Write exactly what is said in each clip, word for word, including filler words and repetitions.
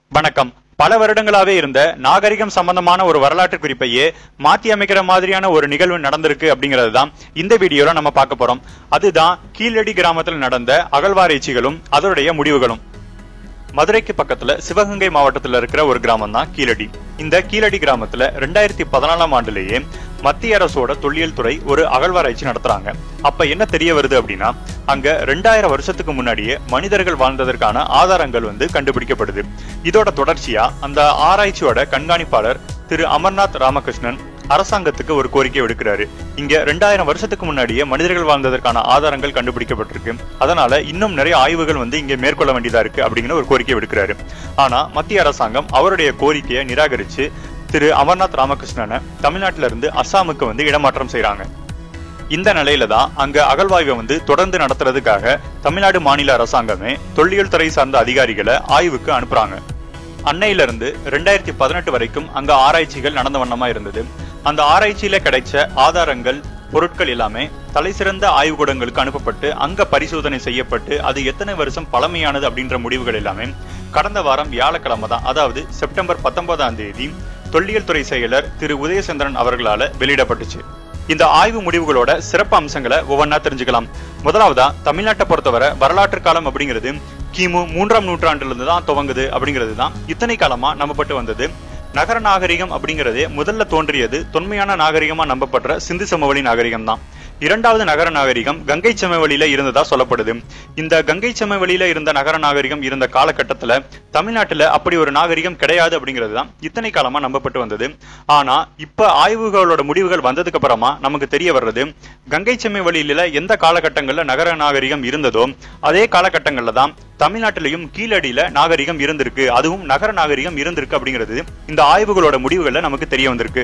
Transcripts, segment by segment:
வணக்கம். பல வருடங்களாவே இருந்த நாகரிகம் சம்பந்தமான ஒரு வரலாற்று குறிப்பையே மாற்றி அமைக்கிற மாதிரியான ஒரு நிகழ்வு நடந்திருக்கு அப்படிங்கிறது தான் இந்த வீடியோல நம்ம பார்க்க போறோம். அதுதான் கீழடி கிராமத்தில் நடந்த அகழ்வாராய்ச்சிகளும் அதனுடைய முடிவுகளும். மதுரைக்கு பக்கத்துல சிவகங்கை மாவட்டத்தில் இருக்கிற ஒரு கிராமம் தான் கீழடி. இந்த கீழடி கிராமத்துல ரெண்டாயிரத்தி பதினாலாம் ஆண்டுலேயே மத்திய அரசோட தொல்லியல் துறை ஒரு அகழ்வாராய்ச்சி நடத்துறாங்க. அப்ப என்ன தெரிய வருது அப்படின்னா, அங்க ரெண்டாயிரம் வருஷத்துக்கு முன்னாடியே மனிதர்கள் வாழ்ந்ததற்கான ஆதாரங்கள் வந்து கண்டுபிடிக்கப்படுது. இதோட தொடர்ச்சியா அந்த ஆராய்ச்சியோட கண்காணிப்பாளர் திரு அமர்நாத் ராமகிருஷ்ணன் அரசாங்கத்துக்கு ஒரு கோரிக்கை விடுக்கிறாரு. இங்க ரெண்டாயிரம் வருஷத்துக்கு முன்னாடியே மனிதர்கள் வாழ்ந்ததற்கான ஆதாரங்கள் கண்டுபிடிக்கப்பட்டிருக்கு, அதனால இன்னும் நிறைய ஆய்வுகள் வந்து இங்க மேற்கொள்ள வேண்டியதா இருக்கு அப்படிங்கிற ஒரு கோரிக்கை விடுக்கிறாரு. ஆனா மத்திய அரசாங்கம் அவருடைய கோரிக்கையை நிராகரிச்சு திரு அமர்நாத் ராமகிருஷ்ணனை தமிழ்நாட்டில இருந்து அஸ்ஸாமுக்கு வந்து இடமாற்றம் செய்யறாங்க. இந்த நிலையில தான் அங்க அகழ்வாய்வை வந்து தொடர்ந்து நடத்துறதுக்காக தமிழ்நாடு மாநில அரசாங்கமே தொல்லியல் துறை சார்ந்த அதிகாரிகளை ஆய்வுக்கு அனுப்புறாங்க. அன்னையில இருந்து ரெண்டாயிரத்தி பதினெட்டு வரைக்கும் அங்க ஆராய்ச்சிகள் நடந்த வண்ணமா இருந்தது. அந்த ஆராய்ச்சியில கிடைச்ச ஆதாரங்கள், பொருட்கள் எல்லாமே தலை சிறந்த ஆய்வுக்கூடங்களுக்கு அனுப்பப்பட்டு அங்க பரிசோதனை செய்யப்பட்டு அது எத்தனை வருஷம் பழமையானது அப்படின்ற முடிவுகள் எல்லாமே கடந்த வாரம் வியாழக்கிழமை தான், அதாவது செப்டம்பர் பத்தொன்பதாம் தேதி தொல்லியல் துறை செயலர் திரு உதயச்சந்திரன் அவர்களால வெளியிடப்பட்டுச்சு. இந்த ஆய்வு முடிவுகளோட சிறப்பு அம்சங்களை ஒவ்வொன்றா தெரிஞ்சுக்கலாம். முதலாவதா, தமிழ்நாட்டை பொறுத்தவரை வரலாற்று காலம் அப்படிங்கிறது கிமு மூன்றாம் நூற்றாண்டுல இருந்து தான் துவங்குது அப்படிங்கிறது தான் இத்தனை காலமா நம்பப்பட்டு வந்தது. நகர நாகரிகம் அப்படிங்கிறதே முதல்ல தோன்றியது தொன்மையான நாகரிகமா நம்பப்படுற சிந்து சமவெளி நாகரிகம் தான். இரண்டாவது நகர நாகரிகம் கங்கை சமவெளியில இருந்ததா சொல்லப்படுது. இந்த கங்கை சமவெளியில இருந்த நகர நாகரிகம் இருந்த காலகட்டத்துல தமிழ்நாட்டுல அப்படி ஒரு நாகரிகம் கிடையாது அப்படிங்கிறது தான் இத்தனை காலமா நம்பப்பட்டு வந்தது. ஆனா இப்ப ஆய்வுகளோட முடிவுகள் வந்ததுக்கு அப்புறமா நமக்கு தெரிய வர்றது, கங்கை சமவெளியில எந்த காலகட்டங்கள்ல நகர நாகரிகம் இருந்ததோ அதே காலகட்டங்கள்ல தான் தமிழ்நாட்டிலையும் கீழடியில நாகரிகம் இருந்திருக்கு, அதுவும் நகர நாகரிகம் இருந்திருக்கு அப்படிங்கிறது இந்த ஆய்வுகளோட முடிவுகள்ல நமக்கு தெரிய வந்திருக்கு.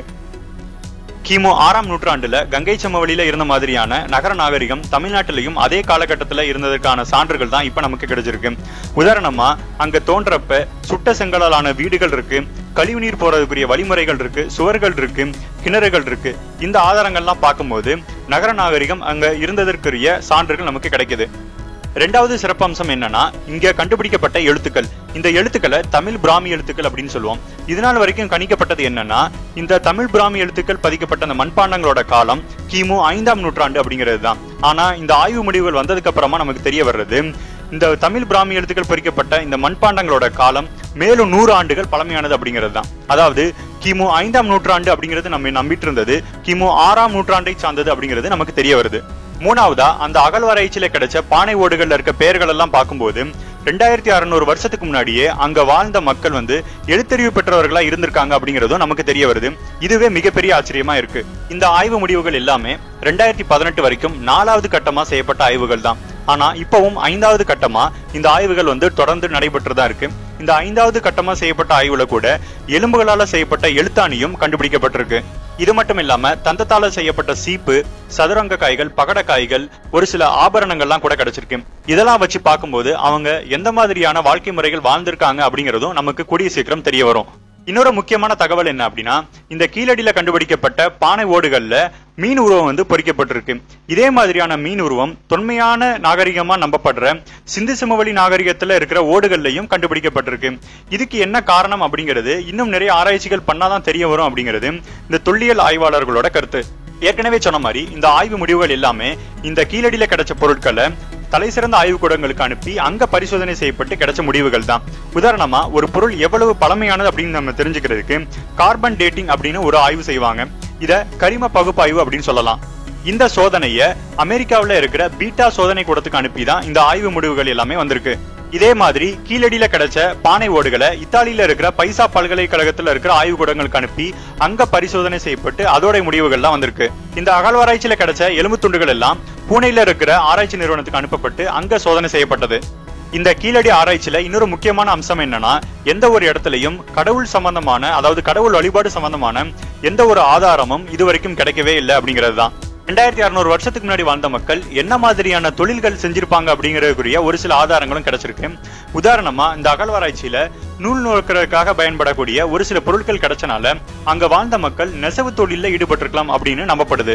கிமு ஆறாம் நூற்றாண்டுல கங்கை சமவெளியில இருந்த மாதிரியான நகர நாகரிகம் தமிழ்நாட்டிலையும் அதே காலகட்டத்துல இருந்ததற்கான சான்றுகள் தான் இப்ப நமக்கு கிடைச்சிருக்கு. உதாரணமா, அங்க தோன்றப்ப சுட்ட செங்கலாலான வீடுகள் இருக்கு, கழிவுநீர் போறதுக்குரிய வழிமுறைகள் இருக்கு, சுவர்கள் இருக்கு, கிணறுகள் இருக்கு. இந்த ஆதாரங்கள்லாம் பார்க்கும்போது நகர நாகரிகம் அங்க இருந்ததற்குரிய சான்றுகள் நமக்கு கிடைக்குது. ரெண்டாவது சிறப்பம்சம் என்னன்னா, இங்க கண்டுபிடிக்கப்பட்ட எழுத்துக்கள். இந்த எழுத்துக்களை தமிழ் பிராமி எழுத்துக்கள் அப்படின்னு சொல்லுவோம். இதனால் வரைக்கும் கணிக்கப்பட்டது என்னன்னா, இந்த தமிழ் பிராமி எழுத்துக்கள் பதிக்கப்பட்ட அந்த மண்பாண்டங்களோட காலம் கிமு ஐந்தாம் நூற்றாண்டு அப்படிங்கிறது தான். ஆனா இந்த ஆய்வு முடிவுகள் வந்ததுக்கு அப்புறமா நமக்கு தெரிய வர்றது, இந்த தமிழ் பிராமி எழுத்துக்கள் பொறிக்கப்பட்ட இந்த மண்பாண்டங்களோட காலம் மேலும் நூறு ஆண்டுகள் பழமையானது அப்படிங்கிறது தான். அதாவது கிமு ஐந்தாம் நூற்றாண்டு அப்படிங்கிறது நம்ம நம்பிட்டு இருந்தது கிமு ஆறாம் நூற்றாண்டை சார்ந்தது அப்படிங்கிறது நமக்கு தெரிய வருது. மூணாவதா, அந்த அகழ்வாராய்ச்சியில கிடைச்ச பானை ஓடுகள்ல இருக்க பெயர்கள் எல்லாம் பார்க்கும்போது ரெண்டாயிரத்தி அறுநூறு வருஷத்துக்கு முன்னாடியே அங்க வாழ்ந்த மக்கள் வந்து எழுத்தறிவு பெற்றவர்களா இருந்திருக்காங்க அப்படிங்கிறதும் நமக்கு தெரிய வருது. இதுவே மிகப்பெரிய ஆச்சரியமா இருக்கு. இந்த ஆய்வு முடிவுகள் எல்லாமே ரெண்டாயிரத்தி பதினெட்டு வரைக்கும் நாலாவது கட்டமா செய்யப்பட்ட ஆய்வுகள் தான். ஆனா இப்பவும் ஐந்தாவது கட்டமா இந்த ஆய்வுகள் வந்து தொடர்ந்து நடைபெற்றுதான் இருக்கு. இந்த ஐந்தாவது கட்டமா செய்யப்பட்ட ஆய்வுல கூட எலும்புகளால செய்யப்பட்ட எழுத்தாணியும் கண்டுபிடிக்கப்பட்டிருக்கு. இது மட்டும் இல்லாம தந்தத்தால செய்யப்பட்ட சீப்பு, சதுரங்க காய்கள், பகட காய்கள், ஒரு சில ஆபரணங்கள்லாம் கூட கிடைச்சிருக்கு. இதெல்லாம் வச்சு பார்க்கும்போது அவங்க எந்த மாதிரியான வாழ்க்கை முறைகள் வாழ்ந்திருக்காங்க அப்படிங்கிறதும் நமக்கு கூடிய சீக்கிரம் தெரிய வரும். இன்னொரு முக்கியமான தகவல் என்ன அப்படின்னா, இந்த கீழடியில கண்டுபிடிக்கப்பட்ட பானை ஓடுகள்ல மீன் உருவம் வந்து பொறிக்கப்பட்டிருக்கு. இதே மாதிரியான மீன் உருவம் தொன்மையான நாகரிகமா நம்பப்படுற சிந்து சமவெளி நாகரிகத்துல இருக்கிற ஓடுகள்லையும் கண்டுபிடிக்கப்பட்டிருக்கு. இதுக்கு என்ன காரணம் அப்படிங்கிறது இன்னும் நிறைய ஆராய்ச்சிகள் பண்ணாதான் தெரிய வரும் அப்படிங்கிறது இந்த தொல்லியல் ஆய்வாளர்களோட கருத்து. ஏற்கனவே சொன்ன மாதிரி இந்த ஆய்வு முடிவுகள் எல்லாமே இந்த கீழடியில கிடைச்ச பொருட்களை தலை சிறந்த ஆய்வுக்கூடங்களுக்கு அனுப்பி அங்க பரிசோதனை செய்யப்பட்டு கிடைச்ச முடிவுகள் தான். உதாரணமா, ஒரு பொருள் எவ்வளவு பழமையானது அப்படின்னு நம்ம தெரிஞ்சுக்கிறதுக்கு கார்பன் டேட்டிங் அப்படின்னு ஒரு ஆய்வு செய்வாங்க. இத கரிம பகுப்பாய்வு அப்படின்னு சொல்லலாம். இந்த சோதனைய அமெரிக்காவில இருக்கிற பீட்டா சோதனை கூடத்துக்கு அனுப்பிதான் இந்த ஆய்வு முடிவுகள் எல்லாமே வந்திருக்கு. இதே மாதிரி கீழடியில கிடைச்ச பானை ஓடுகளை இத்தாலியில இருக்கிற பைசா பல்கலைக்கழகத்துல இருக்கிற ஆய்வுக்கூடங்களுக்கு அனுப்பி அங்க பரிசோதனை செய்யப்பட்டு அதோட முடிவுகள்லாம் வந்திருக்கு. இந்த அகழ்வாராய்ச்சியில கிடைச்ச எலும்பு துண்டுகள் எல்லாம் பூனேல இருக்கிற ஆராய்ச்சி நிறுவனத்துக்கு அனுப்பப்பட்டு அங்க சோதனை செய்யப்பட்டது. இந்த கீழடி ஆராய்ச்சியில இன்னொரு முக்கியமான அம்சம் என்னன்னா, எந்த ஒரு இடத்துலயும் கடவுள் சம்பந்தமான, அதாவது கடவுள் வழிபாடு சம்பந்தமான எந்த ஒரு ஆதாரமும் இதுவரைக்கும் கிடைக்கவே இல்லை அப்படிங்கிறது தான். ரெண்டாயிரத்தி அறுநூறு வருஷத்துக்கு முன்னாடி வாழ்ந்த மக்கள் என்ன மாதிரியான தொழில்கள் செஞ்சிருப்பாங்க அப்படிங்கிறதுக்குரிய ஒரு சில ஆதாரங்களும் கிடைச்சிருக்கு. உதாரணமா, இந்த அகழ்வாராய்ச்சியில நூல் நோக்கிறதுக்காக பயன்படக்கூடிய ஒரு சில பொருட்கள் கிடைச்சனால அங்க வாழ்ந்த மக்கள் நெசவு தொழில ஈடுபட்டிருக்கலாம் அப்படின்னு நம்பப்படுது.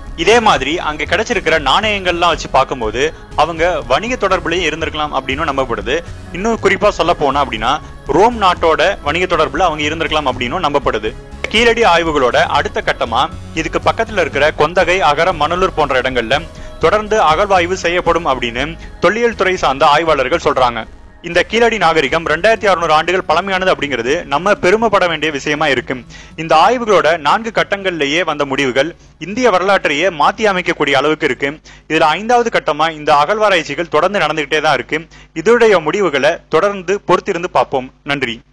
இதே மாதிரி அங்க கிடைச்சிருக்கிற நாணயங்கள்லாம் வச்சு பார்க்கும்போது அவங்க வணிக தொடர்புலயும் இருந்திருக்கலாம் அப்படின்னு நம்பப்படுது. இன்னும் குறிப்பா சொல்ல போனா அப்படின்னா ரோம் நாட்டோட வணிக தொடர்புல அவங்க இருந்திருக்கலாம் அப்படின்னு நம்பப்படுது. கீழடி ஆய்வுகளோட அடுத்த கட்டமா இதுக்கு பக்கத்துல இருக்கிற கொந்தகை, அகரம், மணலூர் போன்ற இடங்கள்ல தொடர்ந்து அகழ்வாய்வு செய்யப்படும் அப்படின்னு தொல்லியல் துறை சார்ந்த ஆய்வாளர்கள் சொல்றாங்க. இந்த கீழடி நாகரிகம் ரெண்டாயிரத்தி அறுநூறு ஆண்டுகள் பழமையானது அப்படிங்கிறது நம்ம பெருமைப்பட வேண்டிய விஷயமா இருக்கு. இந்த ஆய்வுகளோட நான்கு கட்டங்கள்லயே வந்த முடிவுகள் இந்திய வரலாற்றையே மாத்தி அமைக்கக்கூடிய அளவுக்கு இருக்கு. இதுல ஐந்தாவது கட்டமா இந்த அகழ்வாராய்ச்சிகள் தொடர்ந்து நடந்துகிட்டே தான் இருக்கு. இதோடைய முடிவுகளை தொடர்ந்து பொறுத்திருந்து பார்ப்போம். நன்றி.